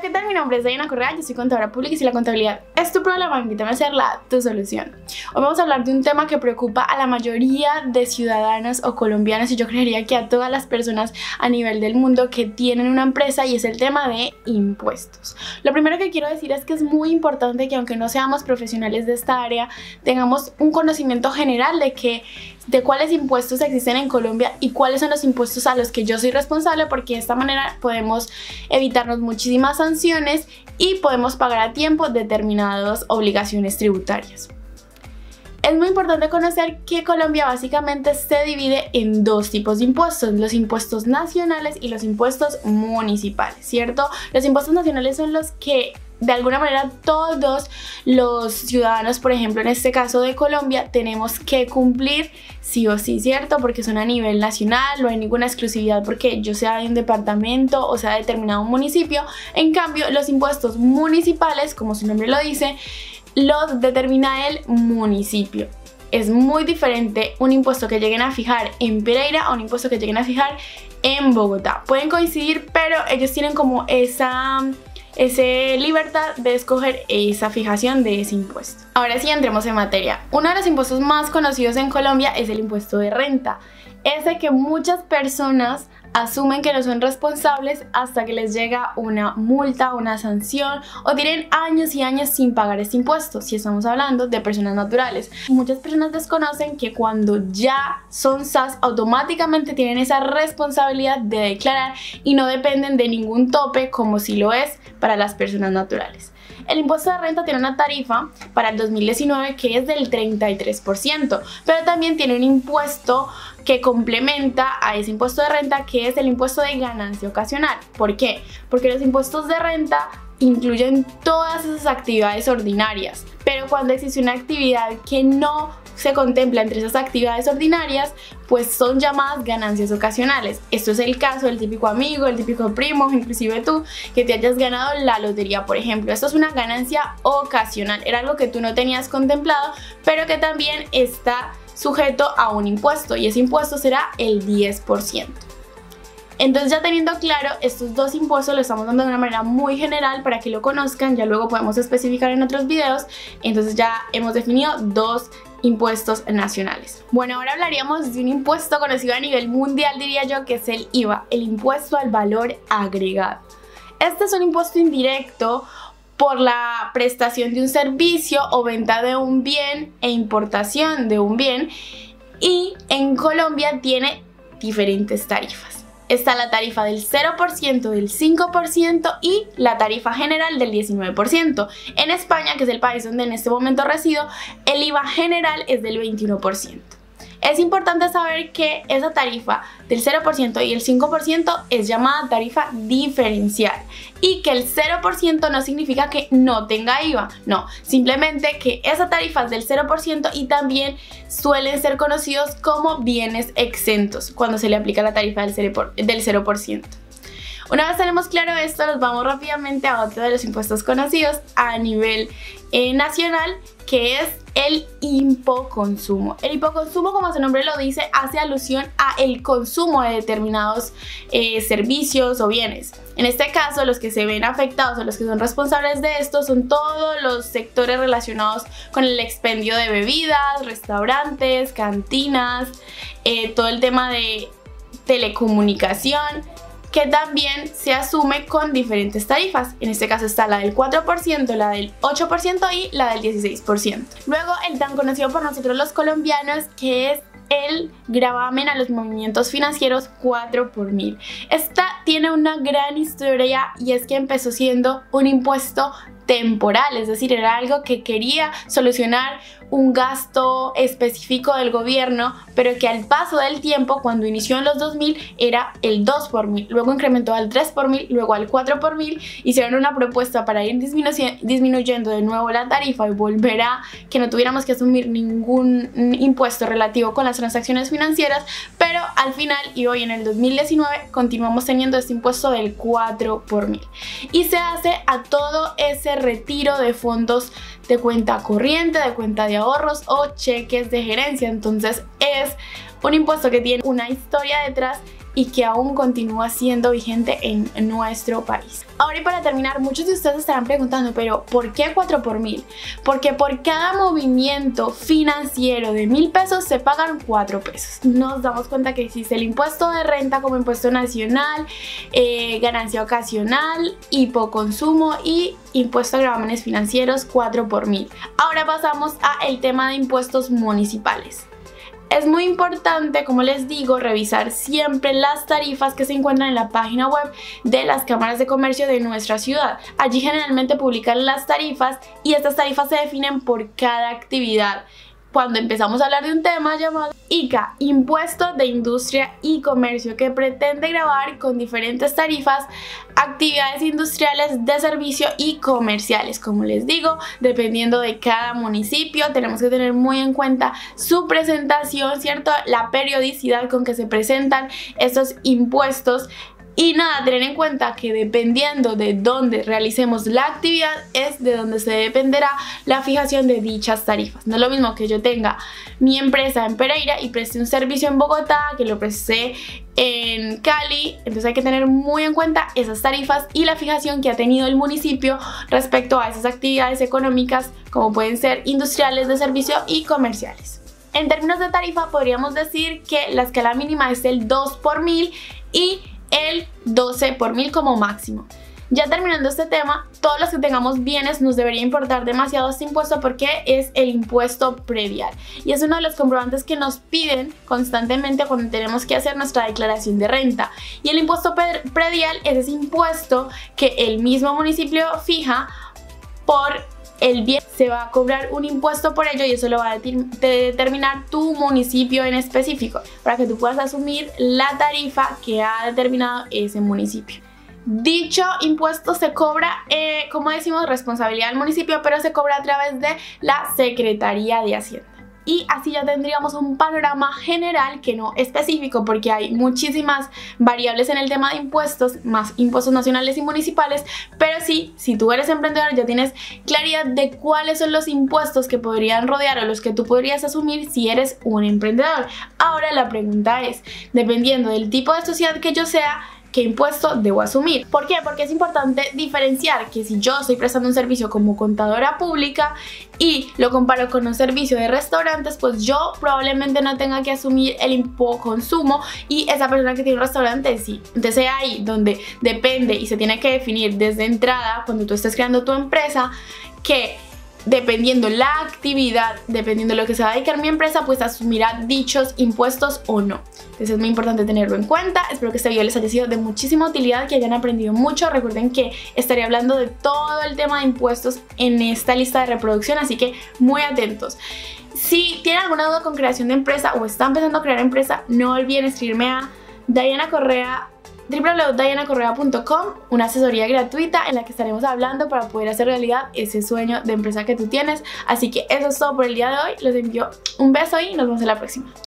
Hola, ¿qué tal? Mi nombre es Diana Correa, yo soy contadora pública y si la contabilidad es tu problema, invítame a hacerla tu solución. Hoy vamos a hablar de un tema que preocupa a la mayoría de ciudadanos o colombianos y yo creería que a todas las personas a nivel del mundo que tienen una empresa, y es el tema de impuestos. Lo primero que quiero decir es que es muy importante que aunque no seamos profesionales de esta área, tengamos un conocimiento general de cuáles impuestos existen en Colombia y cuáles son los impuestos a los que yo soy responsable, porque de esta manera podemos evitarnos muchísimas sanciones y podemos pagar a tiempo determinadas obligaciones tributarias. Es muy importante conocer que Colombia básicamente se divide en dos tipos de impuestos, los impuestos nacionales y los impuestos municipales, ¿cierto? Los impuestos nacionales son los que de alguna manera todos los ciudadanos, por ejemplo en este caso de Colombia, tenemos que cumplir sí o sí, ¿cierto? Porque son a nivel nacional, no hay ninguna exclusividad porque yo sea de un departamento o sea de determinado municipio. En cambio, los impuestos municipales, como su nombre lo dice, los determina el municipio. Es muy diferente un impuesto que lleguen a fijar en Pereira a un impuesto que lleguen a fijar en Bogotá. Pueden coincidir, pero ellos tienen como esa libertad de escoger esa fijación de ese impuesto. Ahora sí, entremos en materia. Uno de los impuestos más conocidos en Colombia es el impuesto de renta. Ese que muchas personas asumen que no son responsables hasta que les llega una multa, una sanción o tienen años y años sin pagar este impuesto, si estamos hablando de personas naturales. Muchas personas desconocen que cuando ya son SAS automáticamente tienen esa responsabilidad de declarar y no dependen de ningún tope como si lo es para las personas naturales. El impuesto de renta tiene una tarifa para el 2019 que es del 33%, pero también tiene un impuesto que complementa a ese impuesto de renta, que es el impuesto de ganancia ocasional. ¿Por qué? Porque los impuestos de renta incluyen todas esas actividades ordinarias, pero cuando existe una actividad que no se contempla entre esas actividades ordinarias, pues son llamadas ganancias ocasionales. Esto es el caso del típico amigo, el típico primo, inclusive tú, que te hayas ganado la lotería, por ejemplo. Esto es una ganancia ocasional, era algo que tú no tenías contemplado, pero que también está sujeto a un impuesto, y ese impuesto será el 10%. Entonces, ya teniendo claro estos dos impuestos, lo estamos dando de una manera muy general para que lo conozcan, ya luego podemos especificar en otros videos. Entonces ya hemos definido dos impuestos nacionales. Bueno, ahora hablaríamos de un impuesto conocido a nivel mundial, diría yo, que es el IVA, el impuesto al valor agregado. Este es un impuesto indirecto por la prestación de un servicio o venta de un bien e importación de un bien, y en Colombia tiene diferentes tarifas. Está la tarifa del 0%, del 5% y la tarifa general del 19%. En España, que es el país donde en este momento resido, el IVA general es del 21%. Es importante saber que esa tarifa del 0% y el 5% es llamada tarifa diferencial, y que el 0% no significa que no tenga IVA, no, simplemente que esa tarifa es del 0% y también suelen ser conocidos como bienes exentos cuando se le aplica la tarifa del 0%. Una vez tenemos claro esto, nos vamos rápidamente a otro de los impuestos conocidos a nivel nacional, que es el hipoconsumo. El hipoconsumo, como su nombre lo dice, hace alusión a el consumo de determinados servicios o bienes. En este caso, los que se ven afectados o los que son responsables de esto son todos los sectores relacionados con el expendio de bebidas, restaurantes, cantinas, todo el tema de telecomunicación, que también se asume con diferentes tarifas. En este caso está la del 4%, la del 8% y la del 16%. Luego, el tan conocido por nosotros los colombianos, que es el gravamen a los movimientos financieros 4 por 1000. Esta tiene una gran historia, y es que empezó siendo un impuesto temporal, es decir, era algo que quería solucionar un gasto específico del gobierno, pero que al paso del tiempo, cuando inició en los 2000, era el 2 por 1000, luego incrementó al 3 por 1000, luego al 4 por 1000, hicieron una propuesta para ir disminuyendo de nuevo la tarifa y volver a que no tuviéramos que asumir ningún impuesto relativo con las transacciones financieras, pero al final y hoy en el 2019 continuamos teniendo este impuesto del 4 por 1000, y se hace a todo ese retiro de fondos de cuenta corriente, de cuenta de ahorros o cheques de gerencia. Entonces es un impuesto que tiene una historia detrás y que aún continúa siendo vigente en nuestro país. Ahora, y para terminar, muchos de ustedes estarán preguntando, pero ¿por qué 4 por 1000? Porque por cada movimiento financiero de 1000 pesos se pagan 4 pesos. Nos damos cuenta que existe el impuesto de renta como impuesto nacional, ganancia ocasional, hipoconsumo y impuesto a gravámenes financieros 4 por 1000. Ahora pasamos a el tema de impuestos municipales. Es muy importante, como les digo, revisar siempre las tarifas que se encuentran en la página web de las cámaras de comercio de nuestra ciudad. Allí generalmente publican las tarifas y estas tarifas se definen por cada actividad. Cuando empezamos a hablar de un tema llamado ICA, Impuesto de Industria y Comercio, que pretende gravar con diferentes tarifas actividades industriales, de servicio y comerciales. Como les digo, dependiendo de cada municipio, tenemos que tener muy en cuenta su presentación, ¿cierto? La periodicidad con que se presentan estos impuestos. Y nada, tener en cuenta que dependiendo de dónde realicemos la actividad es de donde se dependerá la fijación de dichas tarifas. No es lo mismo que yo tenga mi empresa en Pereira y preste un servicio en Bogotá, que lo presté en Cali. Entonces hay que tener muy en cuenta esas tarifas y la fijación que ha tenido el municipio respecto a esas actividades económicas, como pueden ser industriales, de servicio y comerciales. En términos de tarifa, podríamos decir que la escala mínima es el 2 por 1000 y el 12 por 1000 como máximo. Ya terminando este tema, todos los que tengamos bienes nos debería importar demasiado este impuesto porque es el impuesto predial y es uno de los comprobantes que nos piden constantemente cuando tenemos que hacer nuestra declaración de renta. Y el impuesto predial es ese impuesto que el mismo municipio fija por el bien. Se va a cobrar un impuesto por ello y eso lo va a determinar tu municipio en específico para que tú puedas asumir la tarifa que ha determinado ese municipio. Dicho impuesto se cobra, como decimos, responsabilidad del municipio, pero se cobra a través de la Secretaría de Hacienda. Y así ya tendríamos un panorama general, que no específico, porque hay muchísimas variables en el tema de impuestos, más impuestos nacionales y municipales, pero sí, si tú eres emprendedor ya tienes claridad de cuáles son los impuestos que podrían rodear o los que tú podrías asumir si eres un emprendedor. Ahora la pregunta es, dependiendo del tipo de sociedad que yo sea, ¿qué impuesto debo asumir? ¿Por qué? Porque es importante diferenciar que si yo estoy prestando un servicio como contadora pública y lo comparo con un servicio de restaurantes, pues yo probablemente no tenga que asumir el hipoconsumo y esa persona que tiene un restaurante sí. Entonces ahí donde depende y se tiene que definir desde entrada, cuando tú estés creando tu empresa, que dependiendo la actividad, dependiendo de lo que se va a dedicar mi empresa, pues asumirá dichos impuestos o no. Entonces es muy importante tenerlo en cuenta. Espero que este video les haya sido de muchísima utilidad, que hayan aprendido mucho. Recuerden que estaré hablando de todo el tema de impuestos en esta lista de reproducción, así que muy atentos. Si tienen alguna duda con creación de empresa o están empezando a crear empresa, no olviden escribirme a www.dianacorrea.com, una asesoría gratuita en la que estaremos hablando para poder hacer realidad ese sueño de empresa que tú tienes. Así que eso es todo por el día de hoy. Les envío un beso y nos vemos en la próxima.